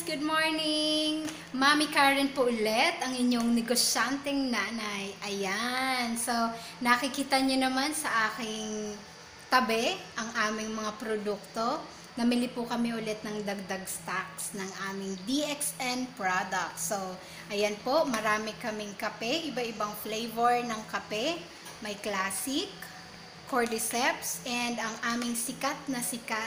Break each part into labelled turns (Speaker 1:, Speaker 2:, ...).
Speaker 1: Good morning! Mami Karen po ulit, ang inyong negosyanteng nanay. Ayan, so nakikita nyo naman sa aking tabi ang aming mga produkto. Namili po kami ulit ng dagdag stocks ng aming DXN product. So, ayan po, marami kaming kape, iba-ibang flavor ng kape. May classic, cordyceps, and ang aming sikat na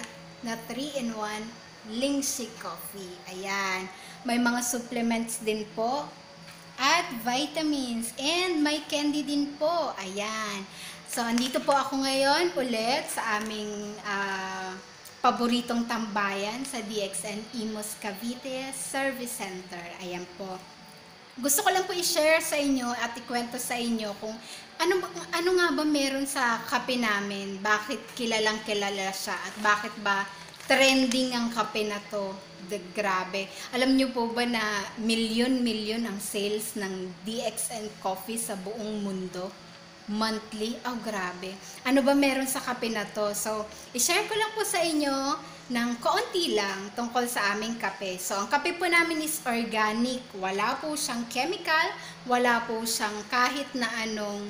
Speaker 1: 3-in-1 Lingxi Coffee. Ayan. May mga supplements din po. At vitamins. And may candy din po. Ayan. So, andito po ako ngayon ulit sa aming paboritong tambayan sa DXN Imus Cavite Service Center. Ayan po. Gusto ko lang po i-share sa inyo at ikwento sa inyo kung ano nga ba meron sa kape namin. Bakit kilalang kilala siya at bakit ba trending ang kape na to. Grabe. Alam nyo po ba na milyon-milyon ang sales ng DXN Coffee sa buong mundo? Monthly? Oh, grabe. Ano ba meron sa kape na to? So, i-share ko lang po sa inyo ng kaunti lang tungkol sa aming kape. So, ang kape po namin is organic. Wala po siyang chemical. Wala po siyang kahit na anong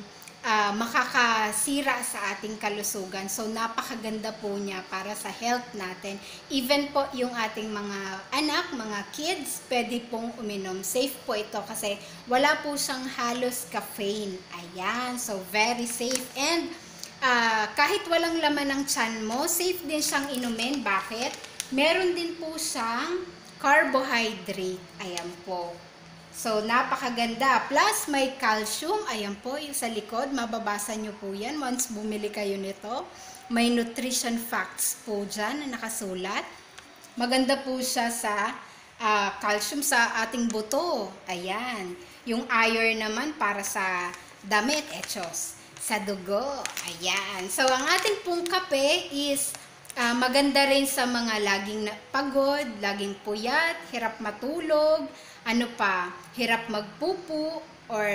Speaker 1: makakasira sa ating kalusugan. So, napakaganda po niya para sa health natin. Even po yung ating mga anak, mga kids, pwede pong uminom. Safe po ito kasi wala po siyang halos caffeine. Ayan. So, very safe. And, kahit walang laman ng tiyan mo, safe din siyang inumin. Bakit? Meron din po siyang carbohydrate. Ayan po. So, napakaganda. Plus, may calcium. Ayan po, yung sa likod. Mababasa nyo po yan once bumili kayo nito. May nutrition facts po dyan na nakasulat. Maganda po siya sa calcium sa ating buto. Ayan. Yung iron naman para sa damit, echos. Sa dugo. Ayan. So, ang ating pong kape is maganda rin sa mga laging pagod, laging puyat, hirap matulog, ano pa, hirap magpupu, or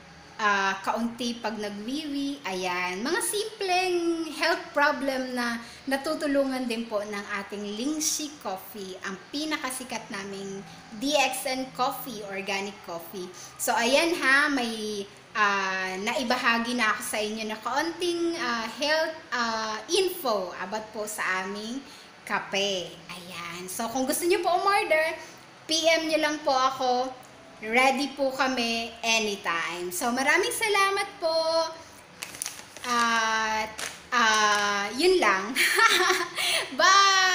Speaker 1: kaunti pag nagwiwi. Ayan. Mga simpleng health problem na natutulungan din po ng ating Lingxi Coffee, ang pinakasikat naming DXN Coffee, organic coffee. So, ayan ha, may naibahagi na ako sa inyo na kaunting health info about po sa aming kape. Ayan. So, kung gusto nyo po umorder, PM nyo lang po ako. Ready po kami anytime. So, maraming salamat po. At, yun lang. Bye!